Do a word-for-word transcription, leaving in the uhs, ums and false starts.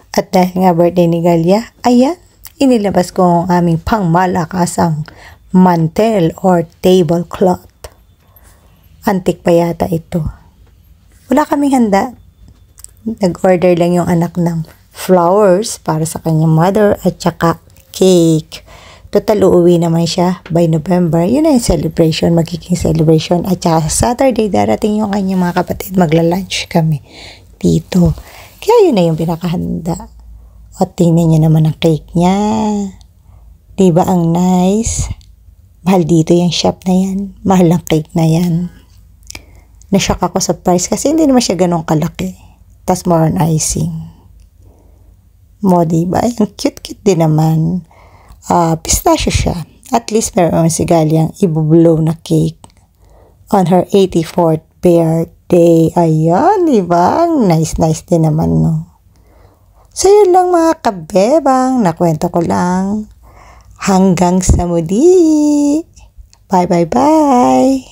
At dahil nga birthday ni Galia, ayan, inilabas ko ang aming pangmalakasang mantel or tablecloth. Antik pa yata ito. Wala kaming handa. Nag-order lang yung anak ng flowers para sa kanyang mother at saka cake. Total, uuwi naman siya by November. Yun na yung celebration, magiging celebration. At saka Saturday, darating yung kanyang mga kapatid. Magla-lunch kami dito. Kaya yun na yung pinakahanda. O tingnan nyo naman ang cake niya. Diba ang nice? Mahal dito yung shop na yan. Mahal ang cake na yan. Na-shock ako sa price kasi hindi naman siya ganun kalaki. Tas more on icing. Mo, diba? Ang cute-cute din naman. Uh, pistachio siya. At least meron si Galiang ibublow na cake on her eighty-fourth birthday. Ayan, diba? Nice-nice din naman, no? So, yun lang mga kabebang. Nakwento ko lang. Hanggang sa muli. Bye, bye, bye.